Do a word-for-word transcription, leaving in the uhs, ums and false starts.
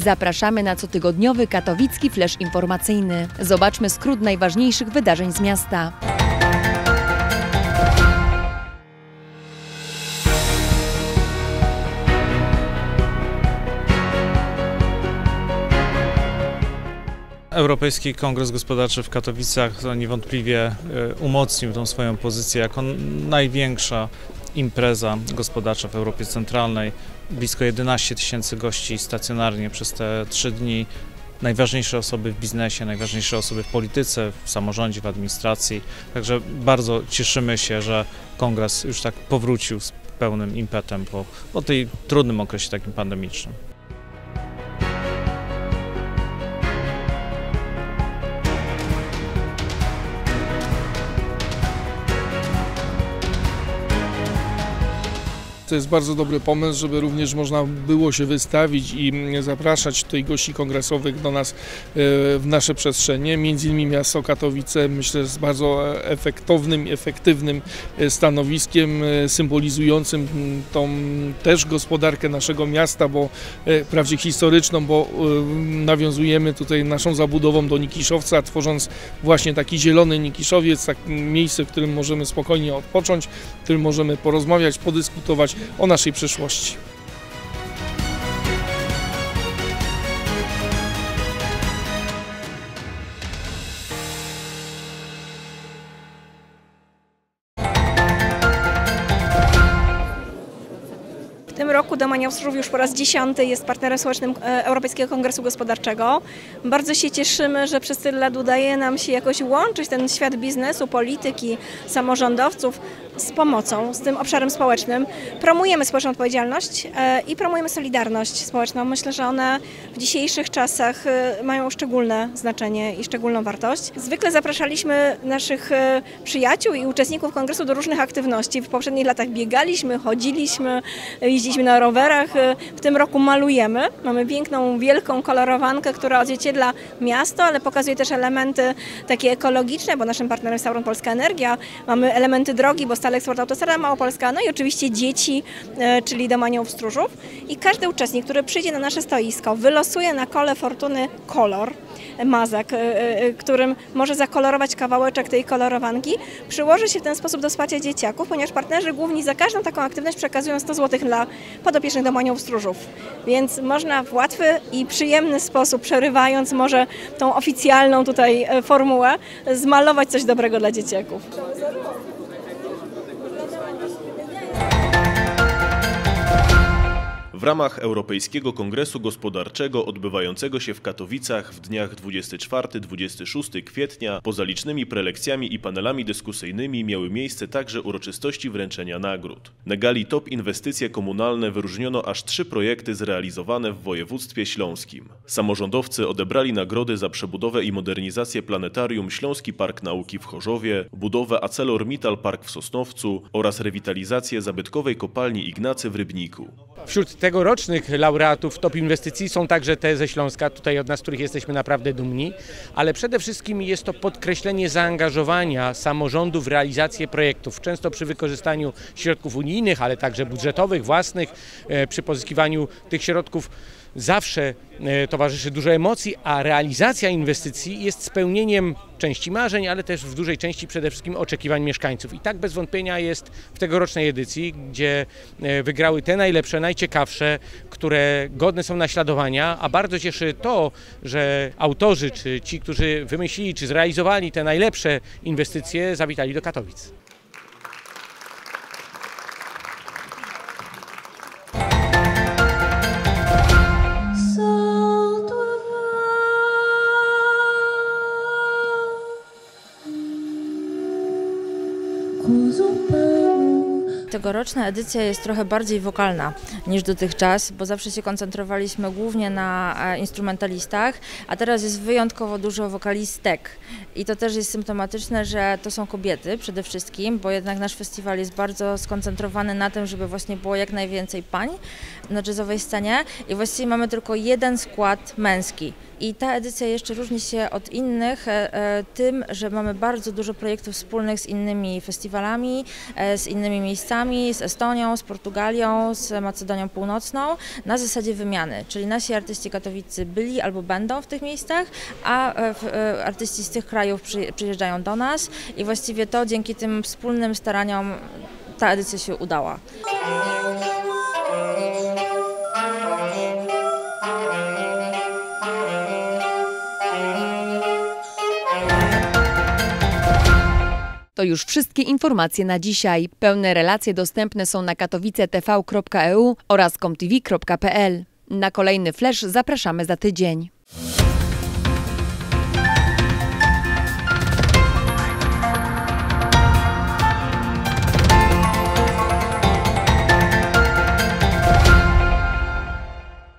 Zapraszamy na cotygodniowy katowicki flash informacyjny. Zobaczmy skrót najważniejszych wydarzeń z miasta. Europejski Kongres Gospodarczy w Katowicach niewątpliwie umocnił tą swoją pozycję jako największa impreza gospodarcza w Europie Centralnej. Blisko jedenaście tysięcy gości stacjonarnie przez te trzy dni. Najważniejsze osoby w biznesie, najważniejsze osoby w polityce, w samorządzie, w administracji. Także bardzo cieszymy się, że kongres już tak powrócił z pełnym impetem po, po tej trudnym okresie takim pandemicznym. To jest bardzo dobry pomysł, żeby również można było się wystawić i zapraszać tutaj gości kongresowych do nas w nasze przestrzenie. Między innymi miasto Katowice, myślę, z bardzo efektownym, efektywnym stanowiskiem symbolizującym tą też gospodarkę naszego miasta, bo wprawdzie historyczną, bo nawiązujemy tutaj naszą zabudową do Nikiszowca, tworząc właśnie taki zielony Nikiszowiec, takie miejsce, w którym możemy spokojnie odpocząć, w którym możemy porozmawiać, podyskutować o naszej przyszłości. W tym roku Domania Ostrów już po raz dziesiąty jest partnerem społecznym Europejskiego Kongresu Gospodarczego. Bardzo się cieszymy, że przez tyle lat udaje nam się jakoś łączyć ten świat biznesu, polityki, samorządowców z pomocą, z tym obszarem społecznym. Promujemy społeczną odpowiedzialność i promujemy solidarność społeczną. Myślę, że one w dzisiejszych czasach mają szczególne znaczenie i szczególną wartość. Zwykle zapraszaliśmy naszych przyjaciół i uczestników kongresu do różnych aktywności. W poprzednich latach biegaliśmy, chodziliśmy, jeździliśmy na rowerach. W tym roku malujemy. Mamy piękną, wielką kolorowankę, która odzwierciedla miasto, ale pokazuje też elementy takie ekologiczne, bo naszym partnerem jest Tauron Polska Energia. Mamy elementy drogi, bo Stale Eksport Autostrada Małopolska, no i oczywiście dzieci, czyli Domaniów Stróżów. I każdy uczestnik, który przyjdzie na nasze stoisko, wylosuje na kole fortuny kolor, mazak, którym może zakolorować kawałeczek tej kolorowanki, przyłoży się w ten sposób do wsparcia dzieciaków, ponieważ partnerzy główni za każdą taką aktywność przekazują sto złotych dla podopiecznych Domaniów Stróżów. Więc można w łatwy i przyjemny sposób, przerywając może tą oficjalną tutaj formułę, zmalować coś dobrego dla dzieciaków. W ramach Europejskiego Kongresu Gospodarczego odbywającego się w Katowicach w dniach dwudziestego czwartego do dwudziestego szóstego kwietnia poza licznymi prelekcjami i panelami dyskusyjnymi miały miejsce także uroczystości wręczenia nagród. Na gali Top Inwestycje Komunalne wyróżniono aż trzy projekty zrealizowane w województwie śląskim. Samorządowcy odebrali nagrody za przebudowę i modernizację planetarium Śląski Park Nauki w Chorzowie, budowę ArcelorMittal Park w Sosnowcu oraz rewitalizację zabytkowej kopalni Ignacy w Rybniku. Wśród tegorocznych laureatów Top Inwestycji są także te ze Śląska, tutaj od nas, których jesteśmy naprawdę dumni, ale przede wszystkim jest to podkreślenie zaangażowania samorządu w realizację projektów, często przy wykorzystaniu środków unijnych, ale także budżetowych, własnych, przy pozyskiwaniu tych środków. Zawsze towarzyszy dużo emocji, a realizacja inwestycji jest spełnieniem części marzeń, ale też w dużej części przede wszystkim oczekiwań mieszkańców. I tak bez wątpienia jest w tegorocznej edycji, gdzie wygrały te najlepsze, najciekawsze, które godne są naśladowania, a bardzo cieszy to, że autorzy, czy ci, którzy wymyślili, czy zrealizowali te najlepsze inwestycje, zawitali do Katowic. Tegoroczna edycja jest trochę bardziej wokalna niż dotychczas, bo zawsze się koncentrowaliśmy głównie na instrumentalistach, a teraz jest wyjątkowo dużo wokalistek. I to też jest symptomatyczne, że to są kobiety przede wszystkim, bo jednak nasz festiwal jest bardzo skoncentrowany na tym, żeby właśnie było jak najwięcej pań na jazzowej scenie i właściwie mamy tylko jeden skład męski. I ta edycja jeszcze różni się od innych tym, że mamy bardzo dużo projektów wspólnych z innymi festiwalami, z innymi miejscami, z Estonią, z Portugalią, z Macedonią Północną na zasadzie wymiany, czyli nasi artyści katowiccy byli albo będą w tych miejscach, a artyści z tych krajów przyjeżdżają do nas i właściwie to dzięki tym wspólnym staraniom ta edycja się udała. To już wszystkie informacje na dzisiaj. Pełne relacje dostępne są na katowice t v kropka e u oraz com t v kropka p l. Na kolejny flash zapraszamy za tydzień.